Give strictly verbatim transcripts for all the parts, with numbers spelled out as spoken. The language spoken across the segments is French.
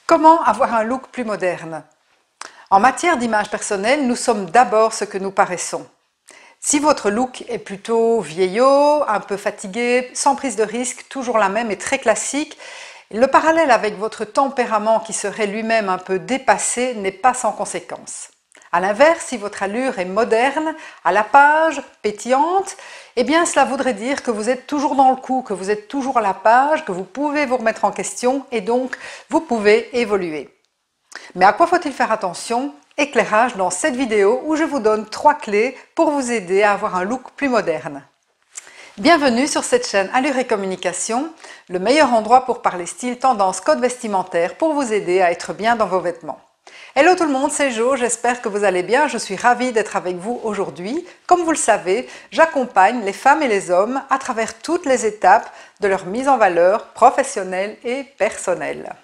Comment avoir un look plus moderne? En matière d'image personnelle, nous sommes d'abord ce que nous paraissons. Si votre look est plutôt vieillot, un peu fatigué, sans prise de risque, toujours la même et très classique, le parallèle avec votre tempérament qui serait lui-même un peu dépassé n'est pas sans conséquence. A l'inverse, si votre allure est moderne, à la page, pétillante, eh bien cela voudrait dire que vous êtes toujours dans le coup, que vous êtes toujours à la page, que vous pouvez vous remettre en question et donc vous pouvez évoluer. Mais à quoi faut-il faire attention? Éclairage dans cette vidéo où je vous donne trois clés pour vous aider à avoir un look plus moderne. Bienvenue sur cette chaîne Allure et Communication, le meilleur endroit pour parler style, tendance, code vestimentaire pour vous aider à être bien dans vos vêtements. Hello tout le monde, c'est Jo, j'espère que vous allez bien, je suis ravie d'être avec vous aujourd'hui. Comme vous le savez, j'accompagne les femmes et les hommes à travers toutes les étapes de leur mise en valeur professionnelle et personnelle.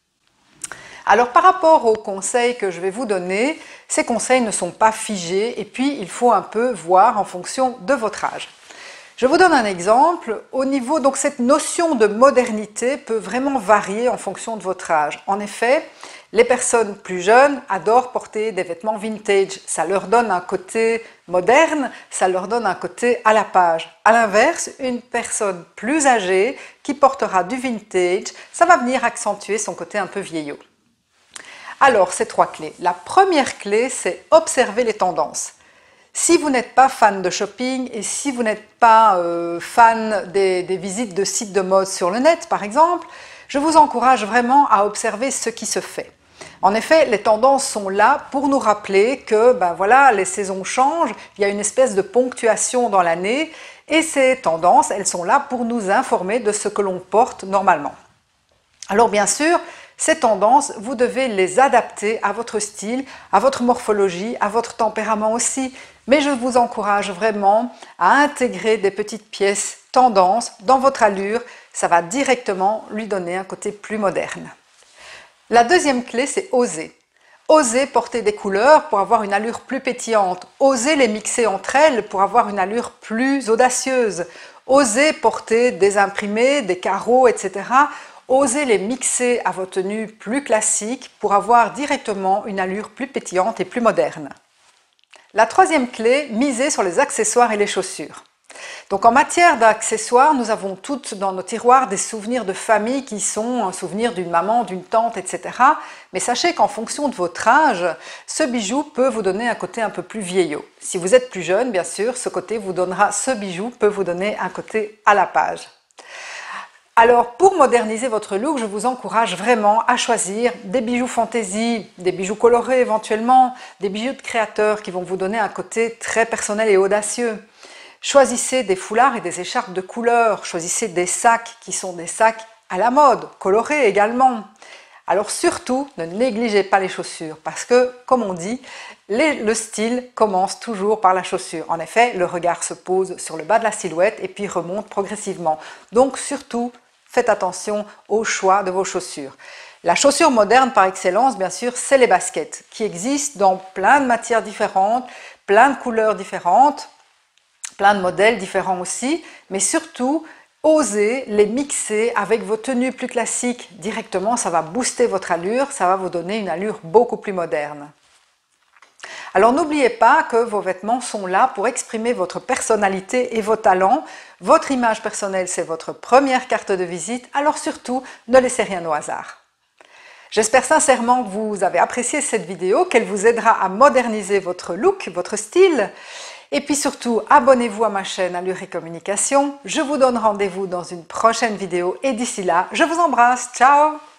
Alors par rapport aux conseils que je vais vous donner, ces conseils ne sont pas figés et puis il faut un peu voir en fonction de votre âge. Je vous donne un exemple. Au niveau, donc cette notion de modernité peut vraiment varier en fonction de votre âge. En effet, les personnes plus jeunes adorent porter des vêtements vintage. Ça leur donne un côté moderne, ça leur donne un côté à la page. A l'inverse, une personne plus âgée qui portera du vintage, ça va venir accentuer son côté un peu vieillot. Alors, ces trois clés. La première clé, c'est observer les tendances. Si vous n'êtes pas fan de shopping et si vous n'êtes pas euh, fan des, des visites de sites de mode sur le net, par exemple, je vous encourage vraiment à observer ce qui se fait. En effet, les tendances sont là pour nous rappeler que ben voilà, les saisons changent, il y a une espèce de ponctuation dans l'année et ces tendances, elles sont là pour nous informer de ce que l'on porte normalement. Alors bien sûr, ces tendances, vous devez les adapter à votre style, à votre morphologie, à votre tempérament aussi. Mais je vous encourage vraiment à intégrer des petites pièces tendances dans votre allure. Ça va directement lui donner un côté plus moderne. La deuxième clé, c'est oser. Oser porter des couleurs pour avoir une allure plus pétillante. Oser les mixer entre elles pour avoir une allure plus audacieuse. Oser porter des imprimés, des carreaux, et cetera. Osez les mixer à vos tenues plus classiques pour avoir directement une allure plus pétillante et plus moderne. La troisième clé, miser sur les accessoires et les chaussures. Donc en matière d'accessoires, nous avons toutes dans nos tiroirs des souvenirs de famille qui sont un souvenir d'une maman, d'une tante, et cetera. Mais sachez qu'en fonction de votre âge, ce bijou peut vous donner un côté un peu plus vieillot. Si vous êtes plus jeune, bien sûr, ce côté vous donnera, ce bijou peut vous donner un côté à la page. Alors, pour moderniser votre look, je vous encourage vraiment à choisir des bijoux fantaisie, des bijoux colorés éventuellement, des bijoux de créateurs qui vont vous donner un côté très personnel et audacieux. Choisissez des foulards et des écharpes de couleur, choisissez des sacs qui sont des sacs à la mode, colorés également. Alors surtout, ne négligez pas les chaussures parce que, comme on dit, les, le style commence toujours par la chaussure. En effet, le regard se pose sur le bas de la silhouette et puis remonte progressivement. Donc surtout, faites attention au choix de vos chaussures. La chaussure moderne par excellence, bien sûr, c'est les baskets qui existent dans plein de matières différentes, plein de couleurs différentes, plein de modèles différents aussi, mais surtout, osez les mixer avec vos tenues plus classiques directement, ça va booster votre allure, ça va vous donner une allure beaucoup plus moderne. Alors n'oubliez pas que vos vêtements sont là pour exprimer votre personnalité et vos talents. Votre image personnelle, c'est votre première carte de visite, alors surtout, ne laissez rien au hasard. J'espère sincèrement que vous avez apprécié cette vidéo, qu'elle vous aidera à moderniser votre look, votre style. Et puis surtout, abonnez-vous à ma chaîne Allure et Communication. Je vous donne rendez-vous dans une prochaine vidéo et d'ici là, je vous embrasse. Ciao!